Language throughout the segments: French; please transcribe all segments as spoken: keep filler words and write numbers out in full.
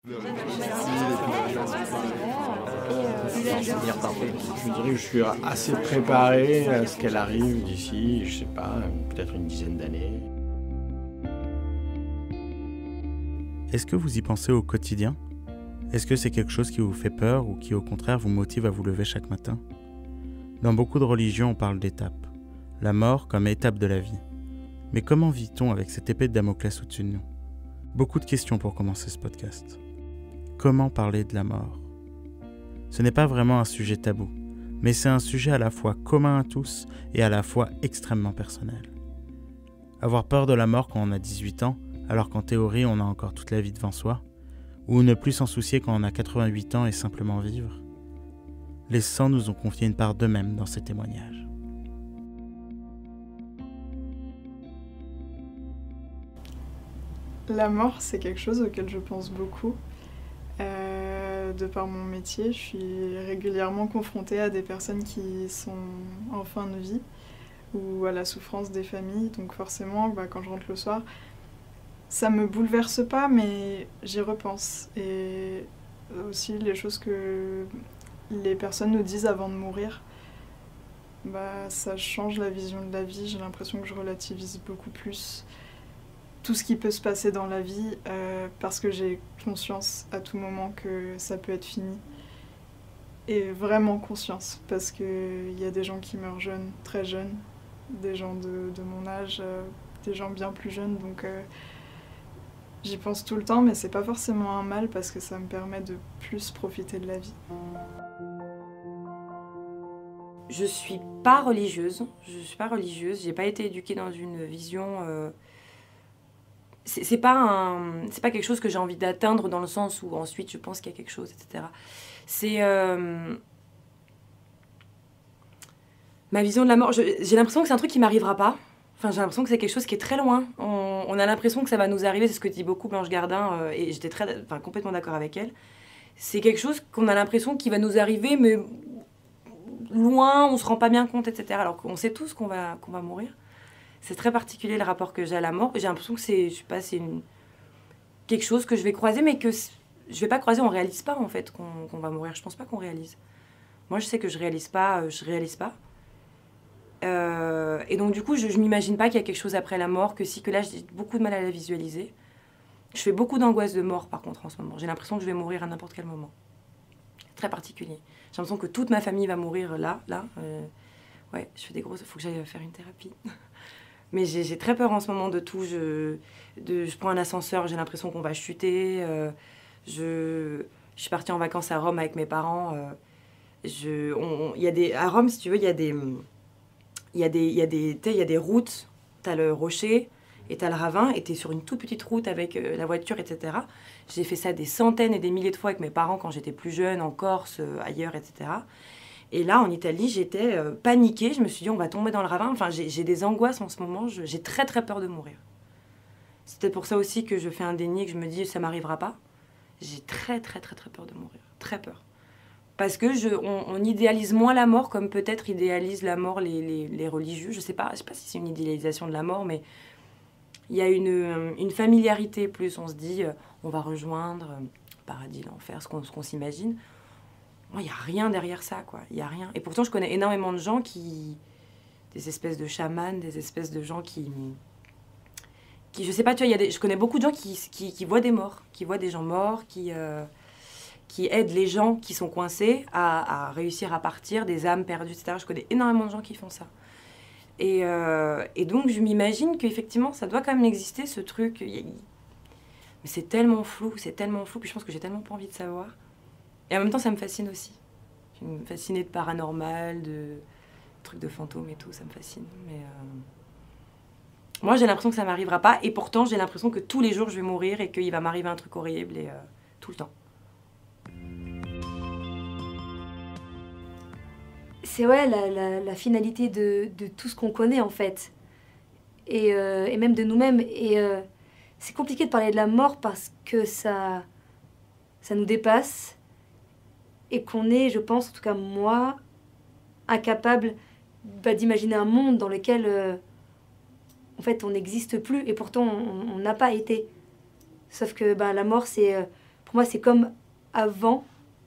Je dirais que je suis assez préparé à ce qu'elle arrive d'ici, je sais pas, peut-être une dizaine d'années. Est-ce que vous y pensez au quotidien ? Est-ce que c'est quelque chose qui vous fait peur ou qui au contraire vous motive à vous lever chaque matin ? Dans beaucoup de religions, on parle d'étapes. La mort comme étape de la vie. Mais comment vit-on avec cette épée de Damoclès au-dessus de nous ? Beaucoup de questions pour commencer ce podcast. Comment parler de la mort ? Ce n'est pas vraiment un sujet tabou, mais c'est un sujet à la fois commun à tous et à la fois extrêmement personnel. Avoir peur de la mort quand on a dix-huit ans, alors qu'en théorie on a encore toute la vie devant soi, ou ne plus s'en soucier quand on a quatre-vingt-huit ans et simplement vivre. Les saints nous ont confié une part d'eux-mêmes dans ces témoignages. La mort, c'est quelque chose auquel je pense beaucoup. Euh, de par mon métier, je suis régulièrement confrontée à des personnes qui sont en fin de vie ou à la souffrance des familles. Donc forcément, bah, quand je rentre le soir, ça me bouleverse pas, mais j'y repense. Et aussi les choses que les personnes nous disent avant de mourir, bah, ça change la vision de la vie. J'ai l'impression que je relativise beaucoup plus tout ce qui peut se passer dans la vie, euh, parce que j'ai conscience à tout moment que ça peut être fini. Et vraiment conscience, parce qu'il y a des gens qui meurent jeunes, très jeunes, des gens de, de mon âge, euh, des gens bien plus jeunes, donc euh, j'y pense tout le temps, mais c'est pas forcément un mal, parce que ça me permet de plus profiter de la vie. Je suis pas religieuse, je suis pas religieuse, j'ai pas été éduquée dans une vision... Euh C'est, c'est, pas un, c'est pas quelque chose que j'ai envie d'atteindre dans le sens où ensuite je pense qu'il y a quelque chose, et cetera. C'est euh, ma vision de la mort. Je, j'ai l'impression que c'est un truc qui m'arrivera pas. Enfin, j'ai l'impression que c'est quelque chose qui est très loin. On, on a l'impression que ça va nous arriver, c'est ce que dit beaucoup Blanche Gardin, euh, et j'étais très, enfin, complètement d'accord avec elle. C'est quelque chose qu'on a l'impression qu'il va nous arriver, mais loin, on se rend pas bien compte, et cetera. Alors qu'on sait tous qu'on va, qu'on va mourir. C'est très particulier le rapport que j'ai à la mort. J'ai l'impression que c'est, je sais pas, c'est une... quelque chose que je vais croiser, mais que je vais pas croiser. On réalise pas en fait qu'on, qu'on va mourir. Je pense pas qu'on réalise. Moi, je sais que je réalise pas. Je réalise pas. Euh... Et donc du coup, je, je m'imagine pas qu'il y a quelque chose après la mort. Que si, que là, j'ai beaucoup de mal à la visualiser. Je fais beaucoup d'angoisse de mort, par contre, en ce moment. J'ai l'impression que je vais mourir à n'importe quel moment. Très particulier. J'ai l'impression que toute ma famille va mourir là, là. Euh... Ouais, je fais des grosses. Faut que j'aille faire une thérapie. Mais j'ai, j'ai très peur en ce moment de tout. Je, de, je prends un ascenseur, j'ai l'impression qu'on va chuter. Euh, je, je suis partie en vacances à Rome avec mes parents. Euh, je, on, on, y a des, à Rome, si tu veux, il y a des, il y a des, il y a des, il y a des routes. T'as le rocher et t'as le ravin. Et t'es sur une toute petite route avec euh, la voiture, et cetera. J'ai fait ça des centaines et des milliers de fois avec mes parents quand j'étais plus jeune, en Corse, euh, ailleurs, et cetera. Et là, en Italie, j'étais euh, paniquée. Je me suis dit, on va tomber dans le ravin. Enfin, j'ai, j'ai des angoisses en ce moment. Je, j'ai très, très peur de mourir. C'était pour ça aussi que je fais un déni, que je me dis, ça m'arrivera pas. J'ai très, très, très, très peur de mourir. Très peur. Parce que je, on, on idéalise moins la mort comme peut-être idéalisent la mort les, les, les religieux. Je sais pas, je sais pas si c'est une idéalisation de la mort, mais il y a une, une familiarité plus. On se dit, euh, on va rejoindre euh, paradis, l'enfer, ce qu'on, ce qu'on s'imagine. Il n'y a rien derrière ça, quoi. Il n'y a rien. Et pourtant, je connais énormément de gens qui... Des espèces de chamans, des espèces de gens qui... qui je sais pas, tu vois, il y a des, je connais beaucoup de gens qui, qui, qui voient des morts, qui voient des gens morts, qui, euh, qui aident les gens qui sont coincés à, à réussir à partir, des âmes perdues, et cetera. Je connais énormément de gens qui font ça. Et, euh, et donc, je m'imagine qu'effectivement, ça doit quand même exister, ce truc. Mais c'est tellement flou, c'est tellement flou, puis je pense que j'ai tellement pas envie de savoir. Et en même temps, ça me fascine aussi. Je me fascine de paranormal, de trucs de fantômes et tout, ça me fascine. Mais euh... moi, j'ai l'impression que ça m'arrivera pas. Et pourtant, j'ai l'impression que tous les jours, je vais mourir et qu'il va m'arriver un truc horrible, et euh, tout le temps. C'est ouais, la, la, la finalité de, de tout ce qu'on connaît, en fait. Et, euh, et même de nous-mêmes. Et euh, c'est compliqué de parler de la mort parce que ça, ça nous dépasse. Et qu'on est, je pense, en tout cas moi, incapable bah, d'imaginer un monde dans lequel, euh, en fait, on n'existe plus. Et pourtant, on n'a pas été. Sauf que bah, la mort, c'est euh, Pour moi, c'est comme avant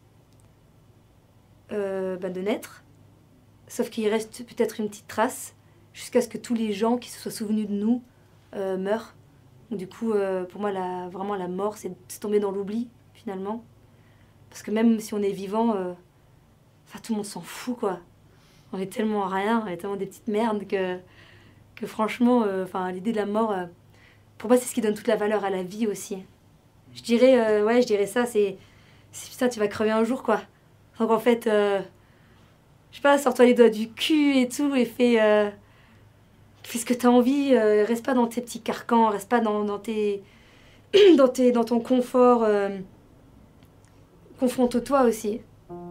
euh, bah, de naître, sauf qu'il reste peut-être une petite trace jusqu'à ce que tous les gens qui se soient souvenus de nous euh, meurent. Donc, du coup, euh, pour moi, la, vraiment, la mort, c'est tomber dans l'oubli, finalement. Parce que même si on est vivant, euh, tout le monde s'en fout, quoi. On est tellement rien, on est tellement des petites merdes que, que franchement, euh, l'idée de la mort, euh, pour moi, c'est ce qui donne toute la valeur à la vie aussi. Je dirais, euh, ouais, je dirais ça, c'est, putain, tu vas crever un jour, quoi. Donc en fait, euh, je sais pas, sors-toi les doigts du cul et tout, et fais, euh, fais ce que t'as envie, euh, reste pas dans tes petits carcans, reste pas dans, dans, tes, dans, tes, dans ton confort, euh, confronte-toi aussi.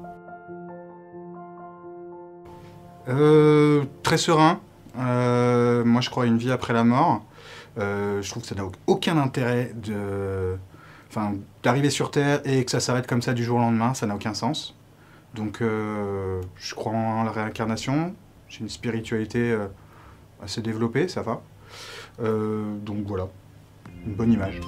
Euh, très serein. Euh, moi, je crois à une vie après la mort. Euh, je trouve que ça n'a aucun intérêt de, enfin, d'arriver sur Terre et que ça s'arrête comme ça du jour au lendemain. Ça n'a aucun sens. Donc, euh, je crois en la réincarnation. J'ai une spiritualité euh, assez développée, ça va. Euh, donc voilà, une bonne image.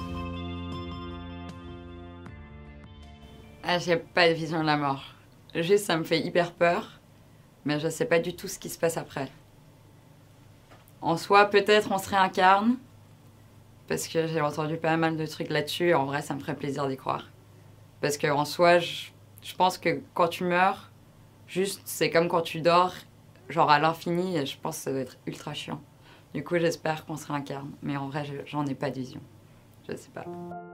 Ah, j'ai pas de vision de la mort. Juste, ça me fait hyper peur. Mais je ne sais pas du tout ce qui se passe après. En soi, peut-être on se réincarne, parce que j'ai entendu pas mal de trucs là-dessus, et en vrai, ça me ferait plaisir d'y croire. Parce qu'en soi, je, je pense que quand tu meurs, juste, c'est comme quand tu dors, genre à l'infini, et je pense que ça doit être ultra chiant. Du coup, j'espère qu'on se réincarne, mais en vrai, j'en ai pas de vision. Je sais pas.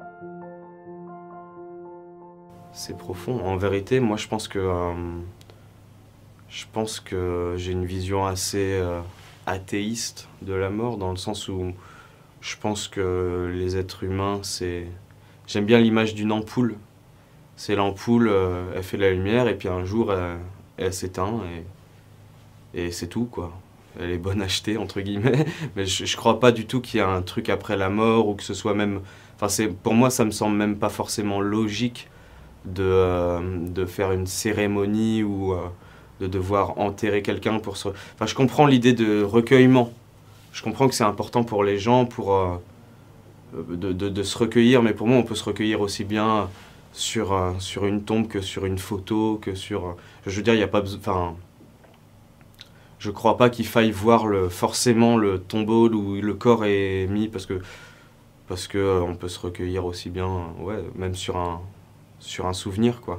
C'est profond. En vérité, moi, je pense que... Euh... Je pense que j'ai une vision assez euh, athéiste de la mort, dans le sens où je pense que les êtres humains, c'est... J'aime bien l'image d'une ampoule. C'est l'ampoule, euh, elle fait de la lumière, et puis un jour, elle, elle s'éteint, et, et c'est tout, quoi. Elle est bonne à acheter, entre guillemets, mais je, je crois pas du tout qu'il y a un truc après la mort, ou que ce soit même... Enfin, c'est, pour moi, ça me semble même pas forcément logique de, euh, de faire une cérémonie ou... Euh, de devoir enterrer quelqu'un pour se... Enfin, je comprends l'idée de recueillement. Je comprends que c'est important pour les gens pour, euh, de, de, de se recueillir, mais pour moi, on peut se recueillir aussi bien sur, euh, sur une tombe que sur une photo, que sur... Je veux dire, il n'y a pas besoin... Enfin, je crois pas qu'il faille voir le, forcément le tombeau où le corps est mis, parce que, parce que euh, on peut se recueillir aussi bien, ouais, même sur un, sur un souvenir, quoi.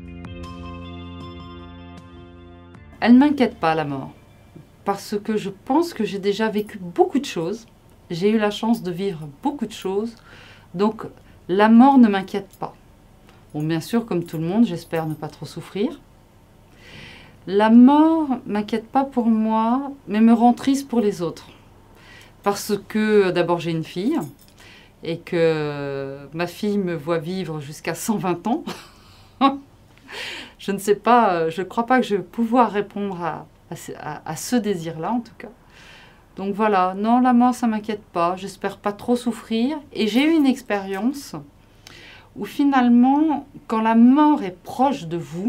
Elle ne m'inquiète pas, la mort, parce que je pense que j'ai déjà vécu beaucoup de choses. J'ai eu la chance de vivre beaucoup de choses, donc la mort ne m'inquiète pas. Bon, bien sûr, comme tout le monde, j'espère ne pas trop souffrir. La mort ne m'inquiète pas pour moi, mais me rend triste pour les autres. Parce que, d'abord, j'ai une fille, et que ma fille me voit vivre jusqu'à cent vingt ans. Je ne sais pas, je ne crois pas que je vais pouvoir répondre à, à, à ce désir-là, en tout cas. Donc voilà, non, la mort, ça ne m'inquiète pas. J'espère pas trop souffrir. Et j'ai eu une expérience où finalement, quand la mort est proche de vous,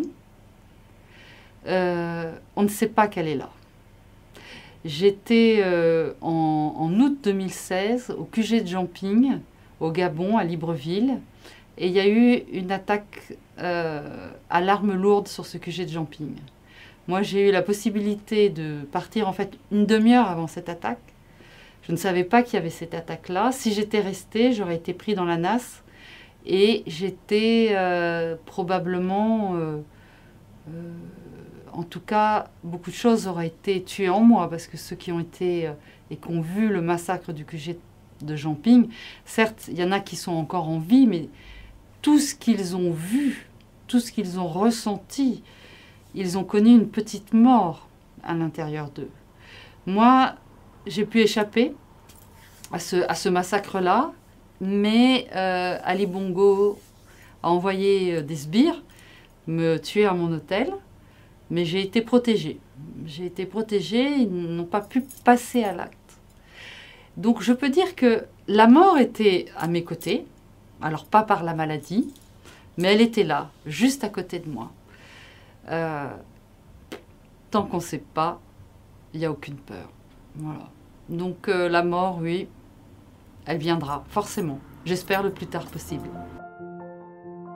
euh, on ne sait pas qu'elle est là. J'étais euh, en, en août deux mille seize au Q G de Jamping, au Gabon, à Libreville. Et il y a eu une attaque euh, à l'arme lourde sur ce Q G de Jamping. Moi, j'ai eu la possibilité de partir en fait une demi-heure avant cette attaque. Je ne savais pas qu'il y avait cette attaque-là. Si j'étais restée, j'aurais été pris dans la nasse. Et j'étais euh, probablement... Euh, euh, en tout cas, beaucoup de choses auraient été tuées en moi. Parce que ceux qui ont été euh, et qui ont vu le massacre du Q G de Jamping, certes, il y en a qui sont encore en vie, mais tout ce qu'ils ont vu, tout ce qu'ils ont ressenti, ils ont connu une petite mort à l'intérieur d'eux. Moi, j'ai pu échapper à ce, à ce massacre-là, mais euh, Ali Bongo a envoyé des sbires me tuer à mon hôtel, mais j'ai été protégée. J'ai été protégée, ils n'ont pas pu passer à l'acte. Donc je peux dire que la mort était à mes côtés, alors pas par la maladie, mais elle était là, juste à côté de moi. Euh, tant qu'on ne sait pas, il n'y a aucune peur. Voilà. Donc euh, la mort, oui, elle viendra, forcément. J'espère le plus tard possible.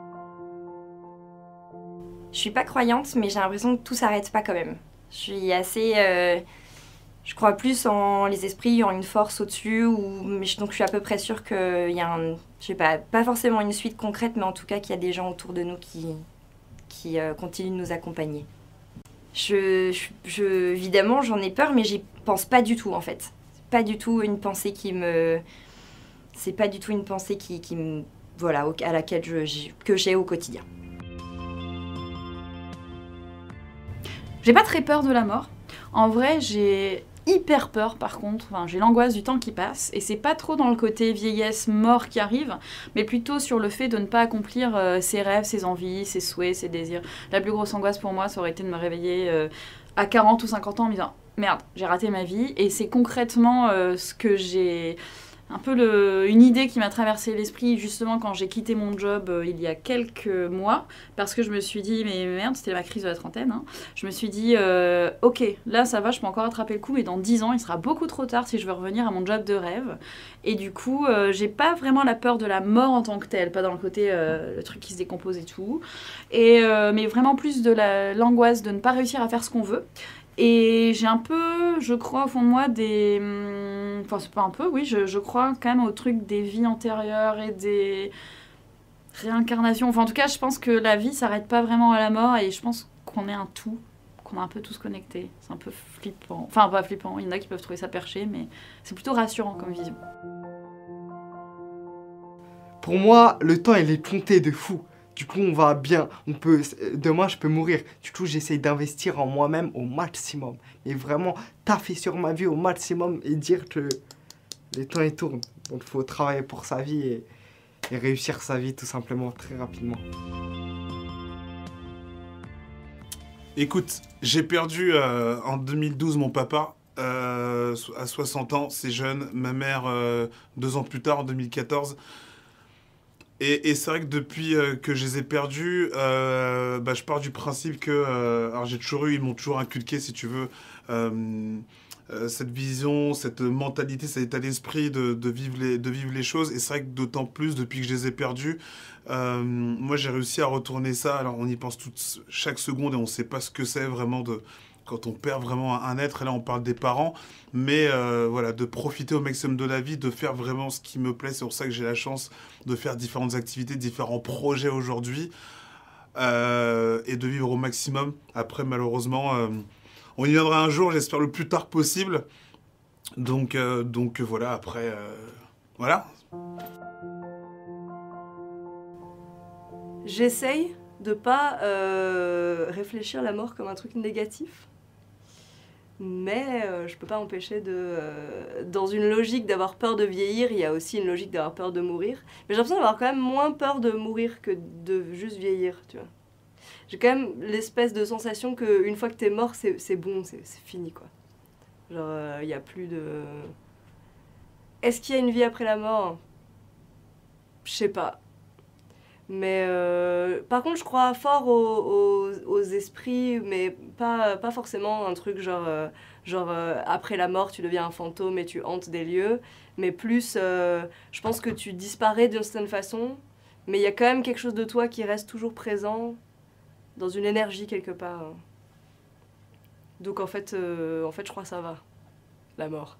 Je suis pas croyante, mais j'ai l'impression que tout s'arrête pas quand même. Je suis assez... Euh, je crois plus en les esprits, en une force au-dessus, ou, mais je, donc je suis à peu près sûre qu'il y a un... Je sais pas, pas forcément une suite concrète, mais en tout cas qu'il y a des gens autour de nous qui, qui euh, continuent de nous accompagner. Je, je, je, évidemment, j'en ai peur, mais j'y pense pas du tout, en fait. Pas du tout une pensée qui me... C'est pas du tout une pensée qui, qui me... Voilà, à laquelle je, que j'ai au quotidien. J'ai pas très peur de la mort. En vrai, j'ai hyper peur par contre. Enfin, j'ai l'angoisse du temps qui passe. Et c'est pas trop dans le côté vieillesse, mort qui arrive, mais plutôt sur le fait de ne pas accomplir euh, ses rêves, ses envies, ses souhaits, ses désirs. La plus grosse angoisse pour moi, ça aurait été de me réveiller euh, à quarante ou cinquante ans en me disant « Merde, j'ai raté ma vie ». Et c'est concrètement euh, ce que j'ai... Un peu le, une idée qui m'a traversé l'esprit justement quand j'ai quitté mon job euh, il y a quelques mois, parce que je me suis dit, mais merde, c'était ma crise de la trentaine, hein. Je me suis dit, euh, ok, là ça va, je peux encore attraper le coup, mais dans dix ans, il sera beaucoup trop tard si je veux revenir à mon job de rêve. Et du coup, euh, j'ai pas vraiment la peur de la mort en tant que telle, pas dans le côté euh, le truc qui se décompose et tout, et, euh, mais vraiment plus de la, l'angoisse de ne pas réussir à faire ce qu'on veut. Et j'ai un peu, je crois au fond de moi, des... Enfin, c'est pas un peu, oui, je, je crois quand même au truc des vies antérieures et des réincarnations. Enfin, en tout cas, je pense que la vie s'arrête pas vraiment à la mort et je pense qu'on est un tout, qu'on est un peu tous connectés. C'est un peu flippant. Enfin, pas flippant, il y en a qui peuvent trouver ça perché, mais c'est plutôt rassurant comme vision. Pour moi, le temps, il est compté de fou. Du coup, on va bien. On peut, demain, je peux mourir. Du coup, j'essaye d'investir en moi-même au maximum. Et vraiment, taffer sur ma vie au maximum et dire que le temps, il tourne. Donc, il faut travailler pour sa vie et, et réussir sa vie tout simplement, très rapidement. Écoute, j'ai perdu euh, en deux mille douze mon papa euh, à soixante ans, c'est jeune. Ma mère, euh, deux ans plus tard, en deux mille quatorze. Et, et c'est vrai que depuis euh, que je les ai perdus, euh, bah, je pars du principe que... Euh, alors j'ai toujours eu, ils m'ont toujours inculqué, si tu veux, euh, euh, cette vision, cette mentalité, cet état d'esprit de, de, vivre les, de vivre les choses. Et c'est vrai que d'autant plus depuis que je les ai perdus, euh, moi j'ai réussi à retourner ça. Alors on y pense toute, chaque seconde et on ne sait pas ce que c'est vraiment de... Quand on perd vraiment un être, et là on parle des parents, mais euh, voilà, de profiter au maximum de la vie, de faire vraiment ce qui me plaît. C'est pour ça que j'ai la chance de faire différentes activités, différents projets aujourd'hui, euh, et de vivre au maximum. Après, malheureusement, euh, on y viendra un jour, j'espère le plus tard possible. Donc, euh, donc voilà, après, euh, voilà. J'essaye de pas euh, réfléchir la mort comme un truc négatif. Mais euh, je peux pas empêcher de... Euh, dans une logique d'avoir peur de vieillir, il y a aussi une logique d'avoir peur de mourir. Mais j'ai l'impression d'avoir quand même moins peur de mourir que de juste vieillir, tu vois. J'ai quand même l'espèce de sensation qu'une fois que t'es mort, c'est bon, c'est fini, quoi. Genre, il euh, n'y a plus de... Est-ce qu'il y a une vie après la mort? Je sais pas. Mais euh, par contre, je crois fort aux, aux, aux esprits, mais pas, pas forcément un truc genre, euh, genre euh, après la mort, tu deviens un fantôme et tu hantes des lieux, mais plus, euh, je pense que tu disparais d'une certaine façon, mais il y a quand même quelque chose de toi qui reste toujours présent, dans une énergie quelque part. Donc en fait, euh, en fait je crois que ça va, la mort.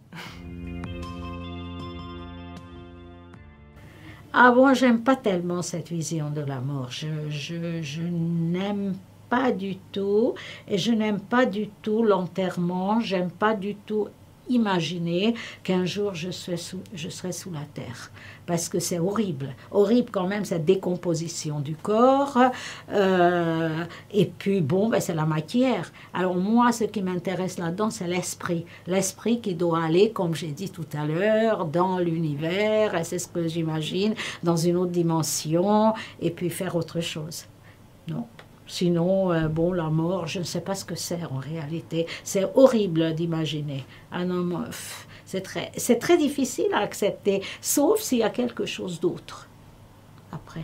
Ah bon, j'aime pas tellement cette vision de la mort. Je, je, je n'aime pas du tout, et je n'aime pas du tout l'enterrement. J'aime pas du tout imaginer qu'un jour je serai, sous, je serai sous la terre. Parce que c'est horrible. Horrible quand même, cette décomposition du corps. Euh, et puis bon, ben, c'est la matière. Alors moi, ce qui m'intéresse là-dedans, c'est l'esprit. L'esprit qui doit aller, comme j'ai dit tout à l'heure, dans l'univers, et c'est ce que j'imagine, dans une autre dimension, et puis faire autre chose. Non. Sinon, euh, bon, la mort, je ne sais pas ce que c'est en réalité. C'est horrible d'imaginer. Un homme, c'est très, c'est très difficile à accepter, sauf s'il y a quelque chose d'autre après.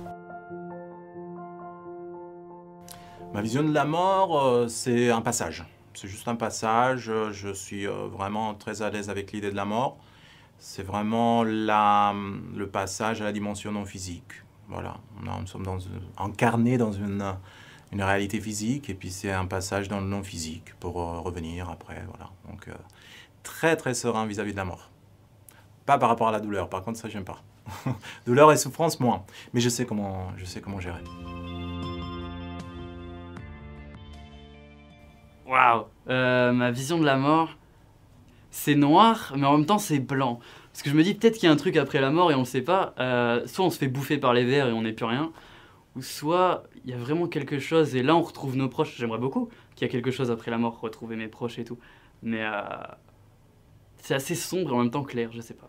Ma vision de la mort, euh, c'est un passage. C'est juste un passage. Je suis euh, vraiment très à l'aise avec l'idée de la mort. C'est vraiment la, le passage à la dimension non physique. Voilà, nous sommes dans une, incarnés dans une une réalité physique, et puis c'est un passage dans le non-physique pour euh, revenir après, voilà. Donc, euh, très très serein vis-à-vis de la mort. Pas par rapport à la douleur, par contre ça j'aime pas. Douleur et souffrance, moins. Mais je sais comment, je sais comment gérer. Waouh, euh, ma vision de la mort, c'est noir, mais en même temps c'est blanc. Parce que je me dis peut-être qu'il y a un truc après la mort et on le sait pas. Euh, soit on se fait bouffer par les vers et on n'est plus rien, ou soit il y a vraiment quelque chose et là on retrouve nos proches. J'aimerais beaucoup qu'il y ait quelque chose après la mort, retrouver mes proches et tout. Mais euh, c'est assez sombre et en même temps clair, je sais pas.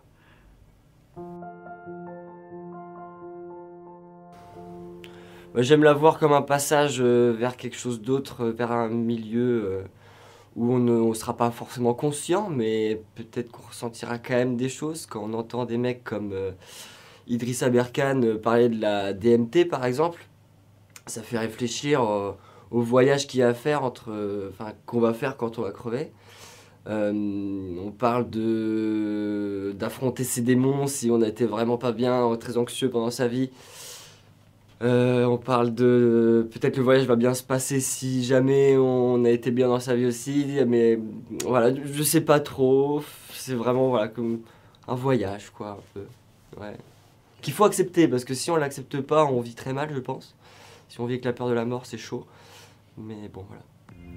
J'aime la voir comme un passage vers quelque chose d'autre, vers un milieu où on ne sera pas forcément conscient, mais peut-être qu'on ressentira quand même des choses quand on entend des mecs comme Idrissa Berkane parler de la D M T par exemple. Ça fait réfléchir au voyage qu'il y a à faire, entre, enfin, qu'on va faire quand on va crever. Euh, on parle de d'affronter ses démons si on n'était vraiment pas bien, très anxieux pendant sa vie. Euh, on parle de peut-être le voyage va bien se passer si jamais on a été bien dans sa vie aussi, mais voilà, je sais pas trop. C'est vraiment voilà comme un voyage quoi, un peu. Ouais. Qu'il faut accepter parce que si on l'accepte pas, on vit très mal, je pense. Si on vit avec la peur de la mort, c'est chaud. Mais bon voilà.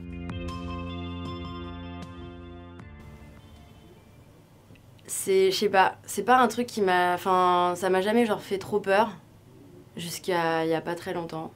C'est, je sais pas, c'est pas un truc qui m'a, enfin, ça m'a jamais genre fait trop peur. Jusqu'à il n'y a pas très longtemps.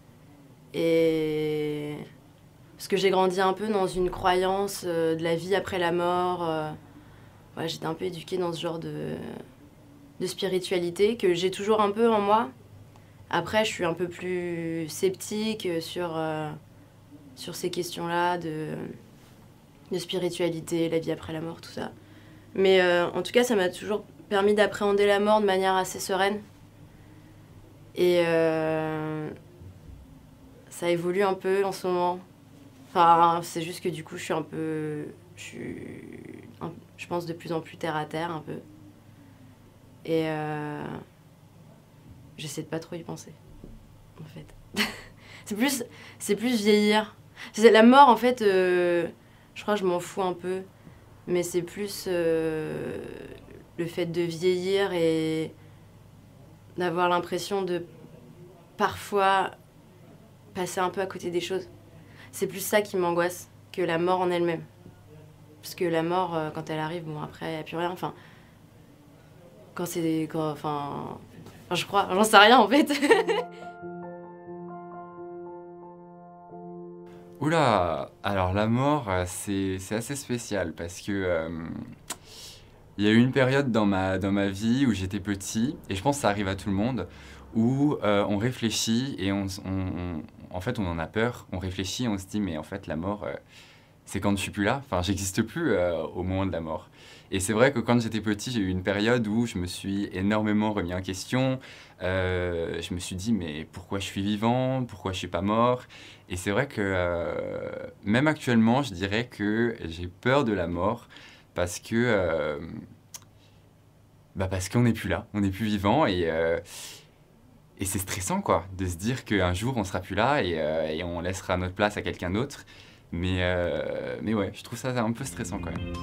Et parce que j'ai grandi un peu dans une croyance euh, de la vie après la mort. Euh... Ouais, j'étais un peu éduquée dans ce genre de, de spiritualité que j'ai toujours un peu en moi. Après, je suis un peu plus sceptique sur, euh, sur ces questions-là de, de spiritualité, la vie après la mort, tout ça. Mais euh, en tout cas, ça m'a toujours permis d'appréhender la mort de manière assez sereine. Et euh, ça évolue un peu en ce moment. Enfin, c'est juste que du coup, je suis un peu... Je, suis un, je pense de plus en plus terre à terre, un peu. Et euh, j'essaie de pas trop y penser, en fait. c'est plus, c'est plus vieillir. C'est la mort, en fait, euh, je crois que je m'en fous un peu. Mais c'est plus euh, le fait de vieillir et... d'avoir l'impression de parfois passer un peu à côté des choses. C'est plus ça qui m'angoisse que la mort en elle-même. Parce que la mort, quand elle arrive, bon après, il n'y a plus rien. Enfin, quand c'est... Quand, enfin, enfin, je crois, j'en sais rien en fait. Oula, alors la mort, c'est assez spécial parce que... Euh, il y a eu une période dans ma, dans ma vie où j'étais petit, et je pense que ça arrive à tout le monde, où euh, on réfléchit et on, on, on, en fait on en a peur, on réfléchit et on se dit mais en fait la mort, euh, c'est quand je suis plus là, enfin j'existe plus euh, au moment de la mort. Et c'est vrai que quand j'étais petit, j'ai eu une période où je me suis énormément remis en question, euh, je me suis dit mais pourquoi je suis vivant, pourquoi je suis pas mort. Et c'est vrai que euh, même actuellement, je dirais que j'ai peur de la mort, parce que euh, bah parce qu'on n'est plus là, on n'est plus vivant et, euh, et c'est stressant quoi, de se dire qu'un jour on sera plus là et, euh, et on laissera notre place à quelqu'un d'autre. Mais, euh, mais ouais, je trouve ça un peu stressant quand même.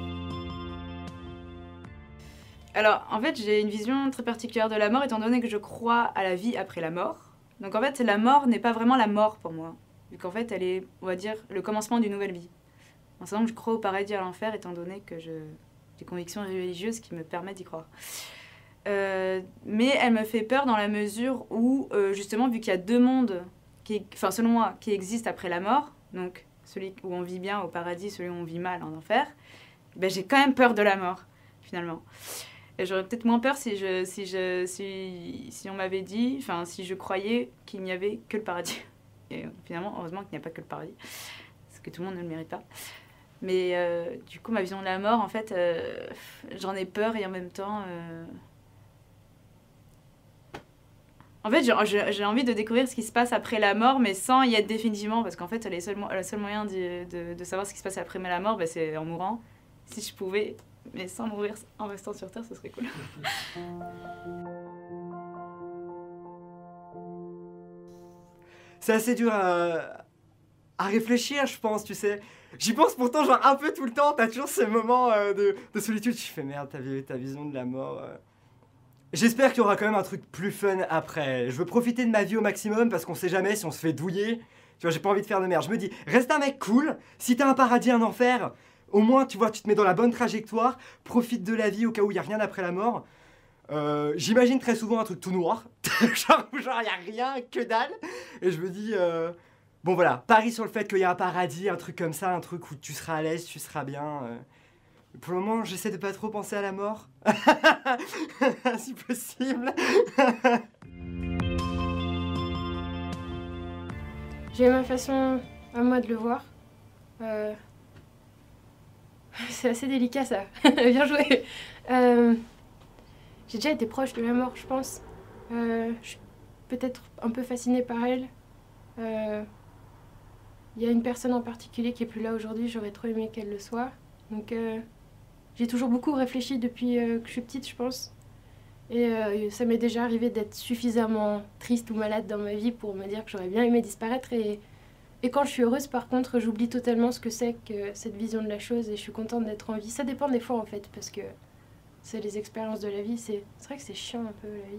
Alors en fait j'ai une vision très particulière de la mort étant donné que je crois à la vie après la mort. Donc en fait la mort n'est pas vraiment la mort pour moi, vu qu'en fait elle est, on va dire, le commencement d'une nouvelle vie. En sachant que je crois au paradis et à l'enfer, étant donné que j'ai des convictions religieuses qui me permettent d'y croire. Euh, mais elle me fait peur dans la mesure où, euh, justement, vu qu'il y a deux mondes, qui, enfin selon moi, qui existent après la mort, donc celui où on vit bien au paradis, celui où on vit mal en enfer, ben, j'ai quand même peur de la mort, finalement. Et j'aurais peut-être moins peur si, je, si, je, si, si on m'avait dit, enfin si je croyais qu'il n'y avait que le paradis. Et finalement, heureusement qu'il n'y a pas que le paradis, parce que tout le monde ne le mérite pas. Mais euh, du coup, ma vision de la mort, en fait, euh, j'en ai peur et en même temps... Euh... En fait, j'ai envie de découvrir ce qui se passe après la mort, mais sans y être définitivement, parce qu'en fait, le seul, le seul moyen de, de, de savoir ce qui se passe après la mort, bah, c'est en mourant. Si je pouvais, mais sans mourir en restant sur Terre, ce serait cool. c'est assez dur à, à réfléchir, je pense, tu sais. J'y pense pourtant genre un peu tout le temps, t'as toujours ces moments euh, de, de solitude. Tu fais merde, ta, ta vision de la mort. Euh. J'espère qu'il y aura quand même un truc plus fun après. Je veux profiter de ma vie au maximum parce qu'on sait jamais si on se fait douiller. Tu vois, j'ai pas envie de faire de merde. Je me dis, reste un mec cool. Si t'as un paradis, un enfer, au moins, tu vois, tu te mets dans la bonne trajectoire. Profite de la vie au cas où il y a rien après la mort. Euh, J'imagine très souvent un truc tout noir. genre, genre, y a rien, que dalle. Et je me dis, euh, bon voilà, parie sur le fait qu'il y a un paradis, un truc comme ça, un truc où tu seras à l'aise, tu seras bien. Euh. Pour le moment, j'essaie de pas trop penser à la mort. si possible. J'ai ma façon à moi de le voir. Euh... C'est assez délicat ça. Bien joué. Euh... J'ai déjà été proche de la mort, je pense. Euh... Je suis peut-être un peu fascinée par elle. Euh... Il y a une personne en particulier qui est plus là aujourd'hui, j'aurais trop aimé qu'elle le soit. Donc euh... j'ai toujours beaucoup réfléchi depuis euh, que je suis petite, je pense. Et euh, ça m'est déjà arrivé d'être suffisamment triste ou malade dans ma vie pour me dire que j'aurais bien aimé disparaître. Et, et quand je suis heureuse, par contre, j'oublie totalement ce que c'est que cette vision de la chose et je suis contente d'être en vie. Ça dépend des fois, en fait, parce que c'est les expériences de la vie. C'est vrai que c'est chiant un peu, la vie.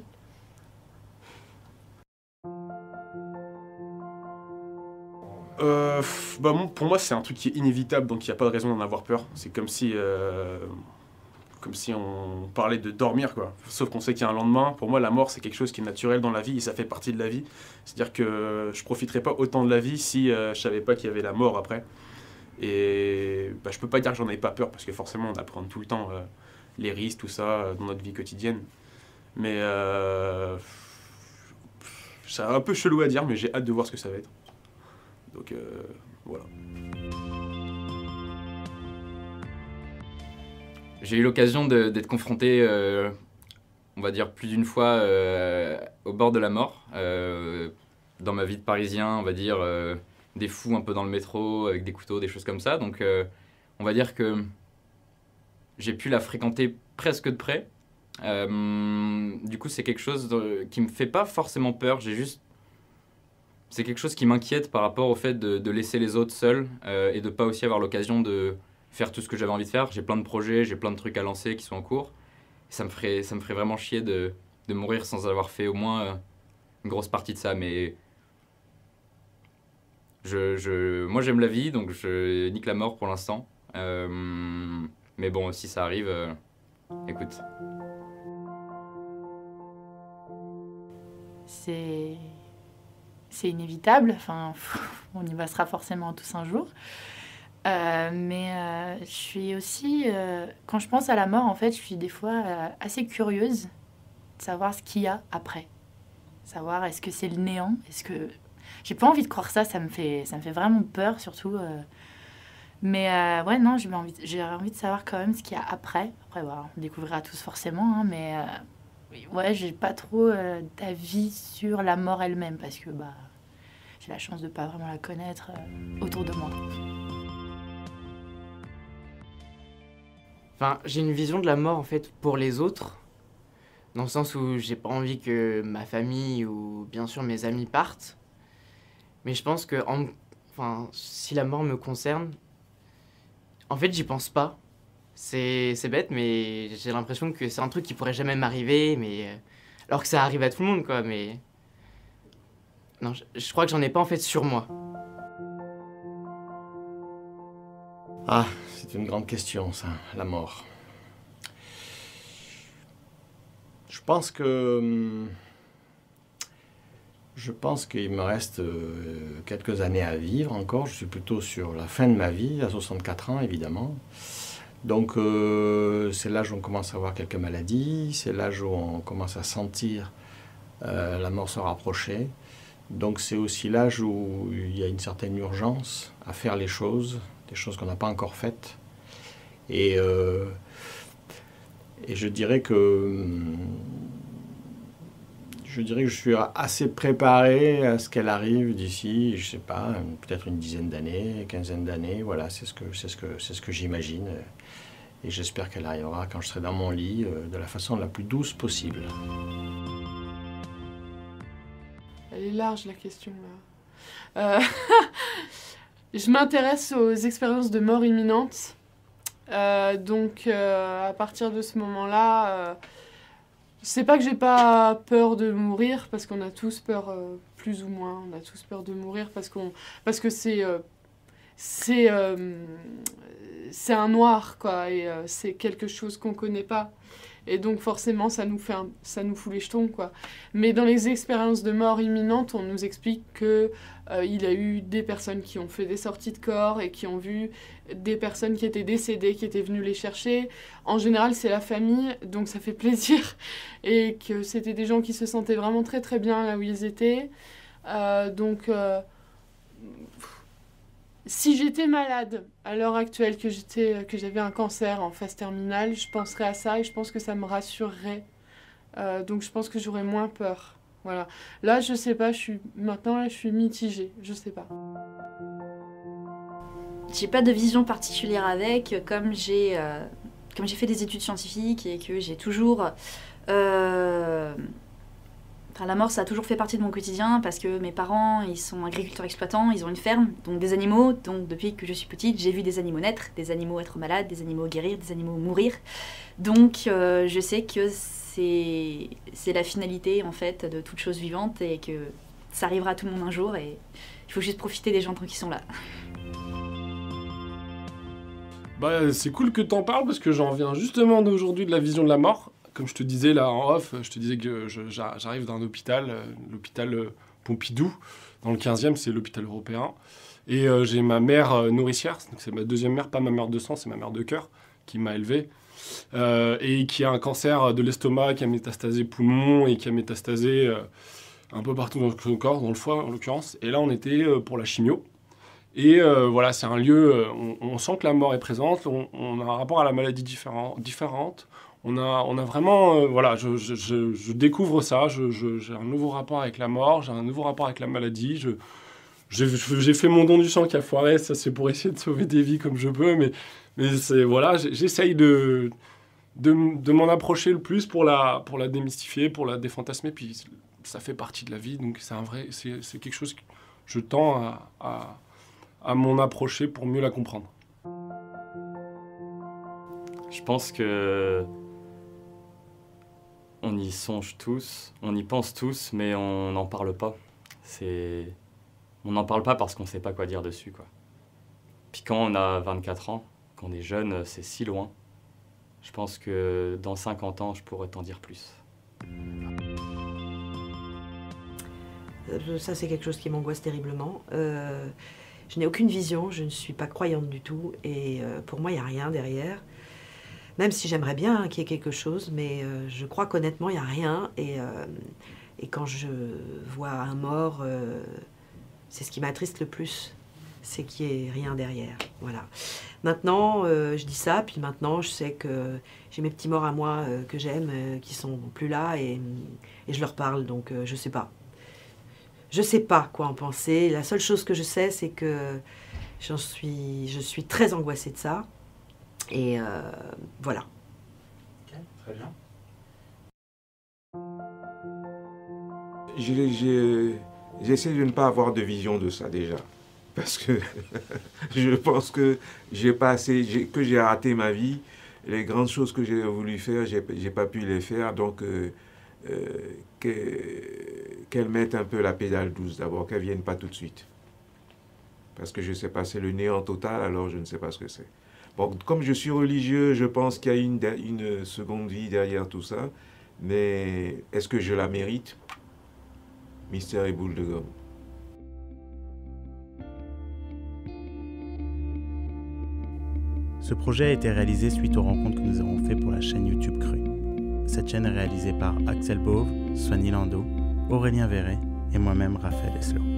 Euh, bah, pour moi, c'est un truc qui est inévitable, donc il n'y a pas de raison d'en avoir peur. C'est comme si... Euh... comme si on parlait de dormir, quoi. Sauf qu'on sait qu'il y a un lendemain. Pour moi, la mort, c'est quelque chose qui est naturel dans la vie et ça fait partie de la vie. C'est-à-dire que je profiterais pas autant de la vie si euh, je savais pas qu'il y avait la mort après. Et bah, je peux pas dire que j'en ai pas peur parce que forcément, on apprend tout le temps euh, les risques, tout ça, euh, dans notre vie quotidienne. Mais euh, c'est un peu chelou à dire, mais j'ai hâte de voir ce que ça va être. Donc euh, voilà. J'ai eu l'occasion d'être confronté, euh, on va dire plus d'une fois, euh, au bord de la mort. Euh, dans ma vie de Parisien, on va dire euh, des fous un peu dans le métro, avec des couteaux, des choses comme ça. Donc euh, on va dire que j'ai pu la fréquenter presque de près. Euh, du coup, c'est quelque chose de, qui me fait pas forcément peur. J'ai juste... C'est quelque chose qui m'inquiète par rapport au fait de, de laisser les autres seuls euh, et de pas aussi avoir l'occasion de... faire tout ce que j'avais envie de faire. J'ai plein de projets, j'ai plein de trucs à lancer qui sont en cours. Ça me ferait, ça me ferait vraiment chier de, de mourir sans avoir fait au moins euh, une grosse partie de ça. Mais je, je, moi, j'aime la vie, donc je nique la mort pour l'instant. Euh, mais bon, si ça arrive, euh, écoute. C'est... C'est inévitable. Enfin, on y passera forcément tous un jour. Euh, mais euh, je suis aussi, euh, quand je pense à la mort, en fait, je suis des fois euh, assez curieuse de savoir ce qu'il y a après. Savoir est-ce que c'est le néant, est-ce que... J'ai pas envie de croire ça, ça me fait, ça me fait vraiment peur, surtout. Euh... Mais euh, ouais, non, j'ai envie, j'ai envie de savoir quand même ce qu'il y a après. Après, voilà, on découvrira tous forcément, hein, mais euh, ouais, j'ai pas trop euh, d'avis sur la mort elle-même, parce que bah, j'ai la chance de pas vraiment la connaître euh, autour de moi. Enfin, j'ai une vision de la mort en fait pour les autres, dans le sens où j'ai pas envie que ma famille ou bien sûr mes amis partent. Mais je pense que en, enfin, si la mort me concerne, en fait j'y pense pas. C'est bête, mais j'ai l'impression que c'est un truc qui pourrait jamais m'arriver, mais euh, alors que ça arrive à tout le monde, quoi. Mais non, je, je crois que j'en ai pas en fait sur moi. Ah, c'est une grande question, ça, la mort. Je pense que... Je pense qu'il me reste euh, quelques années à vivre encore. Je suis plutôt sur la fin de ma vie, à soixante-quatre ans, évidemment. Donc, euh, c'est l'âge où on commence à avoir quelques maladies. C'est l'âge où on commence à sentir euh, la mort se rapprocher. Donc, c'est aussi l'âge où il y a une certaine urgence à faire les choses, des choses qu'on n'a pas encore faites. Et, euh, et je dirais que je dirais que je suis assez préparé à ce qu'elle arrive d'ici, je sais pas, peut-être une dizaine d'années, une quinzaine d'années. Voilà, c'est ce que c'est ce que c'est ce que j'imagine. Et j'espère qu'elle arrivera quand je serai dans mon lit de la façon la plus douce possible. Elle est large la question là. Euh, je m'intéresse aux expériences de mort imminente. Euh, donc, euh, à partir de ce moment-là, euh, c'est pas que j'ai pas peur de mourir, parce qu'on a tous peur, euh, plus ou moins, on a tous peur de mourir, parce, qu'on, parce que c'est, euh, c'est, euh, c'est un noir, quoi, et euh, c'est quelque chose qu'on connaît pas. Et donc forcément, ça nous, fait un, ça nous fout les jetons, quoi. Mais dans les expériences de mort imminente, on nous explique qu'il euh, y a eu des personnes qui ont fait des sorties de corps et qui ont vu des personnes qui étaient décédées, qui étaient venues les chercher. En général, c'est la famille, donc ça fait plaisir. Et que c'était des gens qui se sentaient vraiment très très bien là où ils étaient. Euh, donc... Euh, Si j'étais malade à l'heure actuelle, que, j'étais, que j'avais un cancer en phase terminale, je penserais à ça et je pense que ça me rassurerait. Euh, donc je pense que j'aurais moins peur. Voilà. Là, je sais pas, je suis, maintenant, là, je suis mitigée. Je sais pas. J'ai pas de vision particulière avec, comme j'ai, euh, comme j'ai fait des études scientifiques et que j'ai toujours... Euh, Enfin, la mort, ça a toujours fait partie de mon quotidien parce que mes parents, ils sont agriculteurs exploitants, ils ont une ferme, donc des animaux. Donc depuis que je suis petite, j'ai vu des animaux naître, des animaux être malades, des animaux guérir, des animaux mourir. Donc euh, je sais que c'est, c'est la finalité en fait de toute chose vivante et que ça arrivera à tout le monde un jour et il faut juste profiter des gens qui sont là. Bah, c'est cool que t'en parles parce que j'en viens justement d'aujourd'hui de la vision de la mort. Comme je te disais là en off, je te disais que je, j'arrive d'un hôpital, euh, l'hôpital Pompidou, dans le quinzième, c'est l'hôpital européen. Et euh, j'ai ma mère euh, nourricière, donc c'est ma deuxième mère, pas ma mère de sang, c'est ma mère de cœur, qui m'a élevé. Euh, et qui a un cancer de l'estomac, qui a métastasé poumon et qui a métastasé euh, un peu partout dans le corps, dans le foie en l'occurrence. Et là, on était euh, pour la chimio. Et euh, voilà, c'est un lieu, euh, on, on sent que la mort est présente, on, on a un rapport à la maladie différent, différente. On a, on a vraiment, euh, voilà, je, je, je, je découvre ça, je, je, j'ai un nouveau rapport avec la mort, j'ai un nouveau rapport avec la maladie. Je, j'ai, j'ai fait mon don du sang qui a foiré, ça c'est pour essayer de sauver des vies comme je peux, mais, mais c'est, voilà, j'essaye de, de, de m'en approcher le plus pour la, pour la démystifier, pour la défantasmer, puis ça fait partie de la vie, donc c'est un vrai, c'est, c'est quelque chose que je tends à, à, à m'en approcher pour mieux la comprendre. Je pense que on y songe tous, on y pense tous, mais on n'en parle pas. C'est... On n'en parle pas parce qu'on ne sait pas quoi dire dessus, quoi. Puis quand on a vingt-quatre ans, quand on est jeune, c'est si loin. Je pense que dans cinquante ans, je pourrais t'en dire plus. Ça, c'est quelque chose qui m'angoisse terriblement. Euh, je n'ai aucune vision, je ne suis pas croyante du tout, et euh, pour moi, il n'y a rien derrière. Même si j'aimerais bien hein, qu'il y ait quelque chose, mais euh, je crois qu'honnêtement, il n'y a rien. Et, euh, et quand je vois un mort, euh, c'est ce qui m'attriste le plus, c'est qu'il n'y ait rien derrière. Voilà. Maintenant, euh, je dis ça, puis maintenant, je sais que j'ai mes petits morts à moi euh, que j'aime, euh, qui sont plus là, et, et je leur parle, donc euh, je sais pas. Je sais pas quoi en penser. La seule chose que je sais, c'est que j'en suis, je suis très angoissée de ça. Et euh, voilà. Okay, très bien. J'ai, j'ai, j'essaie de ne pas avoir de vision de ça déjà. Parce que je pense que j'ai pas assez, j'ai, que j'ai raté ma vie. Les grandes choses que j'ai voulu faire, j'ai, j'ai pas pu les faire. Donc, euh, euh, que, qu'elle mette un peu la pédale douce d'abord, qu'elle vienne pas tout de suite. Parce que je sais pas, c'est le néant total, alors je ne sais pas ce que c'est. Bon, comme je suis religieux, je pense qu'il y a une, une seconde vie derrière tout ça. Mais est-ce que je la mérite? Mystère et boule de gomme. Ce projet a été réalisé suite aux rencontres que nous avons faites pour la chaîne YouTube Cru. Cette chaîne est réalisée par Axel Bove, Soigny Landau, Aurélien Verret et moi-même Raphaël Eslo.